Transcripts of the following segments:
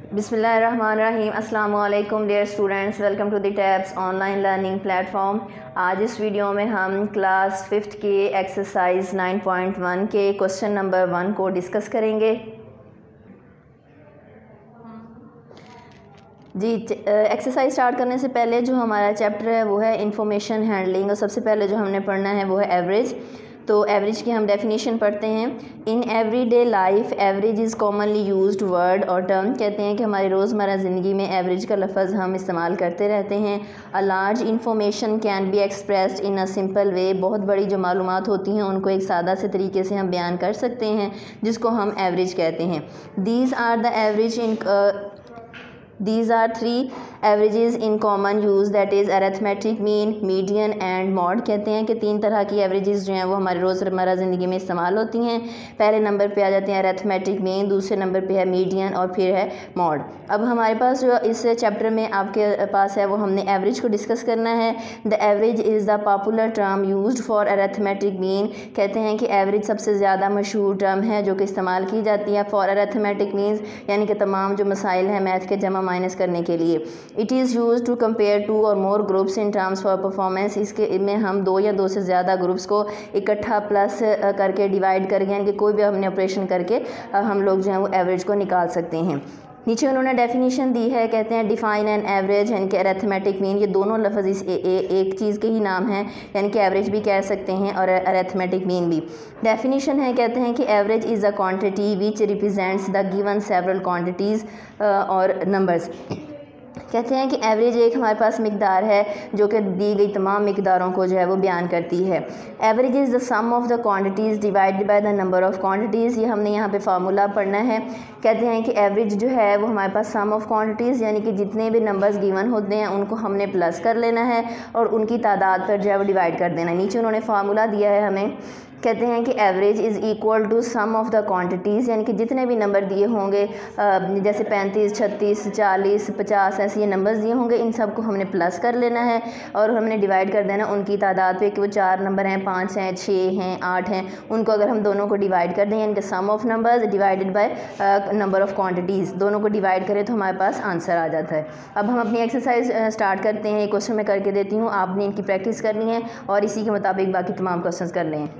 बिस्मिल्लाहिर्रहमानिर्रहीम। अस्सलाम वालेकुम dear students, welcome to the Tabs online learning platform. आज इस वीडियो में हम क्लास 5th के एक्सरसाइज 9.1 के क्वेश्चन नंबर 1 को डिस्कस करेंगे। जी, एक्सरसाइज स्टार्ट करने से पहले जो हमारा चैप्टर है वो है इंफॉर्मेशन हैंडलिंग, और सबसे पहले जो हमने पढ़ना है वो है एवरेज। तो एवरेज की हम डेफिनेशन पढ़ते हैं। In everyday life average is commonly used word और टर्म। कहते हैं कि हमारी रोज़मर्रा ज़िंदगी में एवरेज का लफ्ज़ हम इस्तेमाल करते रहते हैं। A large information can be expressed in a simple way. बहुत बड़ी जो मालूमात होती हैं उनको एक सादा से तरीके से हम बयान कर सकते हैं, जिसको हम एवरेज कहते हैं। These are the average in These are three averages in common use, that is arithmetic mean, median and mode। कहते हैं कि 3 तरह की एवरेजेस जो हैं वो हमारे रोज़मर्रा ज़िंदगी में इस्तेमाल होती हैं। पहले नंबर पे आ जाते हैं arithmetic mean, दूसरे नंबर पे है median और फिर है mode। अब हमारे पास जो इस चैप्टर में आपके पास है वो हमने एवरेज को डिस्कस करना है। The average is the popular term used for arithmetic mean। कहते हैं कि एवरेज सबसे ज़्यादा मशहूर टर्म है जो कि इस्तेमाल की जाती है फॉर arithmetic means, यानी कि तमाम जो मसाइल हैं मैथ के जमा माइनस करने के लिए। It is use to compare 2 और more groups in terms for performance. इसके में हम 2 या 2 से ज़्यादा ग्रुप्स को इकट्ठा प्लस करके डिवाइड करके, यानी कि कोई भी हमने ऑपरेशन करके हम लोग जो है वो एवरेज को निकाल सकते हैं। नीचे उन्होंने डेफिनेशन दी है, कहते हैं डिफाइन एन एवरेज यानी कि अरिथमेटिक मीन। ये दोनों लफ्ज़ इस एक चीज़ के ही नाम हैं, यानी कि एवरेज भी कह सकते हैं और अरिथमेटिक मीन भी। डेफिनेशन है, कहते हैं कि average is a quantity which represents the given several quantities और नंबर्स। कहते हैं कि एवरेज एक हमारे पास मिकदार है जो कि दी गई तमाम मिकदारों को जो है वो बयान करती है। Average is the sum of the quantities divided by the number of quantities. ये हमने यहाँ पे फार्मूला पढ़ना है। कहते हैं कि एवरेज जो है वो हमारे पास सम ऑफ़ क्वांटिटीज़, यानी कि जितने भी नंबर्स गिवन होते हैं उनको हमने प्लस कर लेना है और उनकी तादाद पर जो है वो डिवाइड कर देना है। नीचे उन्होंने फार्मूला दिया है हमें। कहते हैं कि average is equal to sum of the quantities, यानी कि जितने भी नंबर दिए होंगे जैसे 35, 36, 40, 50 ऐसे ये नंबर्स दिए होंगे, इन सब को हमने प्लस कर लेना है और हमने डिवाइड कर देना उनकी तादाद पे कि वो 4 नंबर हैं, 5 हैं, 6 हैं, 8 हैं। उनको अगर हम दोनों को डिवाइड कर दें, यानी कि sum of numbers divided by number of quantities, दोनों को डिवाइड करें तो हमारे पास आंसर आ जाता है। अब हम अपनी एक्सरसाइज स्टार्ट करते हैं। एक क्वेश्चन मैं करके देती हूँ, आपने इनकी प्रैक्टिस करनी है और इसी के मुताबिक बाकी तमाम क्वेश्चन कर लें।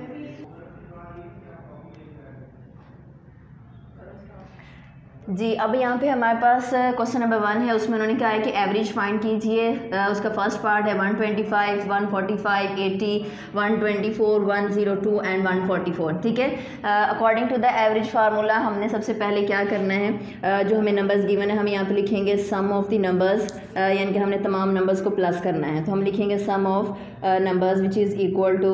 जी, अब यहाँ पे हमारे पास क्वेश्चन नंबर 1 है। उसमें उन्होंने कहा है कि एवरेज फाइंड कीजिए। उसका फर्स्ट पार्ट है 125, 145, 80, 124, 102 एंड 144। ठीक है। According to the average formula हमने सबसे पहले क्या करना है, जो हमें नंबर्स गिवन है हम यहाँ पे लिखेंगे सम ऑफ द नंबर्स, यानी कि हमने तमाम नंबर्स को प्लस करना है। तो हम लिखेंगे sum of numbers which is equal to.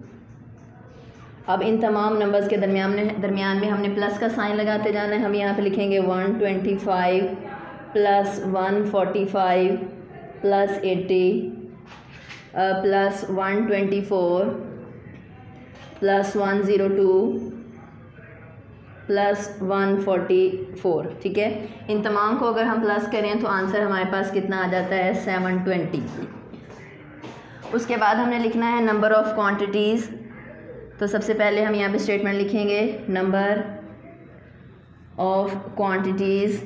अब इन तमाम नंबर्स के दरमियान में हमने प्लस का साइन लगाते जाना है। हम यहाँ पे लिखेंगे 125 plus 145 plus 80 plus 124 plus 102 plus 144। ठीक है। इन तमाम को अगर हम प्लस करें तो आंसर हमारे पास कितना आ जाता है, 720। उसके बाद हमने लिखना है नंबर ऑफ़ क्वांटिटीज़। तो सबसे पहले हम यहाँ पे स्टेटमेंट लिखेंगे number of quantities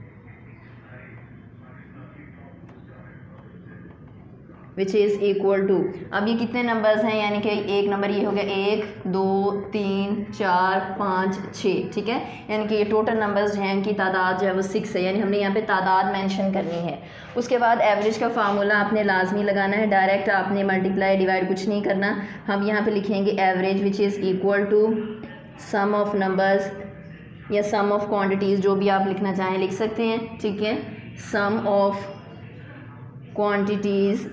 which is equal to. अब ये कितने नंबर्स हैं, यानी कि एक नंबर ये हो गया 1, 2, 3, 4, 5, 6। ठीक है। यानी कि ये टोटल नंबर्स जो हैं इनकी तादाद जो है वो 6 है, यानी हमने यहाँ पे तादाद मेंशन करनी है। उसके बाद एवरेज का फार्मूला आपने लाजमी लगाना है, डायरेक्ट आपने मल्टीप्लाई डिवाइड कुछ नहीं करना। हम यहाँ पे लिखेंगे average which is equal to sum of numbers या सम ऑफ क्वांटिटीज़, जो भी आप लिखना चाहें लिख सकते हैं। ठीक है। Sum of quantities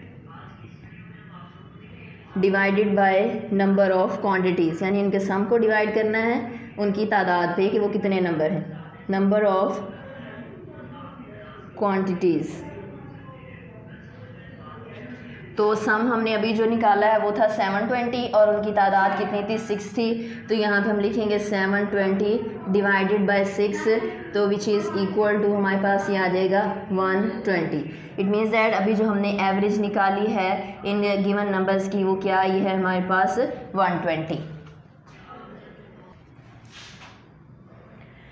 divided by number of quantities, यानी इनके सम को डिवाइड करना है उनकी तादाद पे कि वो कितने नंबर हैं। नंबर ऑफ़ क्वांटिटीज़, तो सम हमने अभी जो निकाला है वो था 720 और उनकी तादाद कितनी थी, 6 थी। तो यहाँ पे हम लिखेंगे 720 डिवाइडेड बाय 6, तो विच इज़ इक्वल टू हमारे पास ये आ जाएगा 120। इट मीन्स दैट अभी जो हमने एवरेज निकाली है इन गिवन नंबर्स की वो क्या आई है हमारे पास, 120।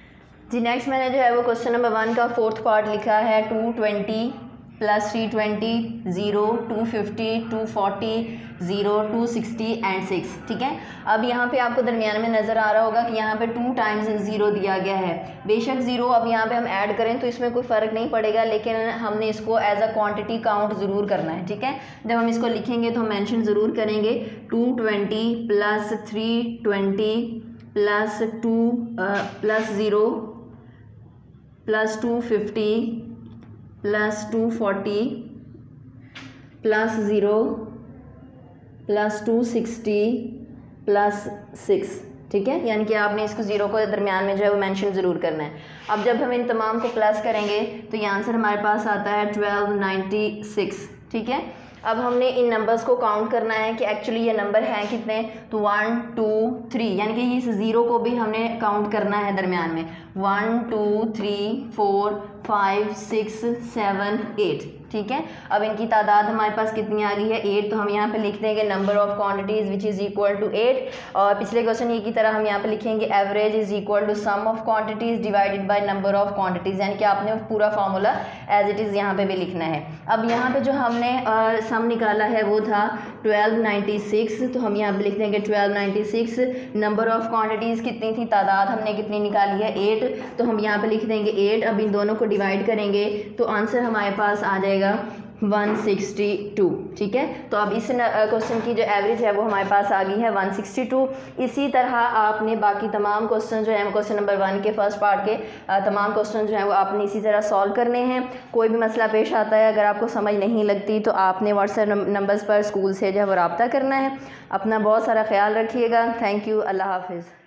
जी नेक्स्ट मैंने जो है वो क्वेश्चन नंबर 1 का 4th पार्ट लिखा है 220 प्लस 320 0 250 240 0 260 एंड 6। ठीक है, अब यहाँ पे आपको दरमियान में नज़र आ रहा होगा कि यहाँ पे 2 टाइम्स 0 दिया गया है। बेशक 0 अब यहाँ पे हम ऐड करें तो इसमें कोई फ़र्क नहीं पड़ेगा, लेकिन हमने इसको एज अ क्वांटिटी काउंट ज़रूर करना है। ठीक है, जब हम इसको लिखेंगे तो हम मेंशन ज़रूर करेंगे 220 plus 320 plus 2 plus 0 plus 250 plus 240 plus 0 plus 260 plus 6। ठीक है, यानी कि आपने इसको 0 को दरमियान में जो है वो मेंशन ज़रूर करना है। अब जब हम इन तमाम को प्लस करेंगे तो ये आंसर हमारे पास आता है 1296। ठीक है, अब हमने इन नंबर्स को काउंट करना है कि एक्चुअली ये नंबर हैं कितने, तो 1 2 3, यानी कि इस 0 को भी हमने काउंट करना है दरमियान में। 1 2 3 4 5 6 7 8। ठीक है, अब इनकी तादाद हमारे पास कितनी आ गई है 8, तो हम यहाँ पे लिख देंगे number of quantities which is equal to 8। और पिछले क्वेश्चन ये की तरह हम यहाँ पे लिखेंगे average is equal to sum of quantities divided by number of quantities, यानी कि आपने पूरा फार्मूला एज इट इज़ यहाँ पे भी लिखना है। अब यहाँ पे जो हमने सम निकाला है वो था 1296, तो हम यहाँ पे लिख देंगे 1296। नंबर ऑफ क्वांटिटीज़ कितनी थी, तादाद हमने कितनी निकाली है 8, तो हम यहाँ पे लिख देंगे 8। अब इन दोनों को डिवाइड करेंगे तो आंसर हमारे पास आ जाएगा 162। ठीक है, तो अब इस क्वेश्चन की जो एवरेज है वो हमारे पास आ गई है 162। इसी तरह आपने बाकी तमाम क्वेश्चन जो है क्वेश्चन नंबर 1 के फर्स्ट पार्ट के तमाम क्वेश्चन जो है वो आपने इसी तरह सॉल्व करने हैं। कोई भी मसला पेश आता है, अगर आपको समझ नहीं लगती तो आपने व्हाट्सएप नंबर्स पर स्कूल से जो है वो रब्ता करना है। अपना बहुत सारा ख्याल रखिएगा। थैंक यू, अल्लाह हाफिज़।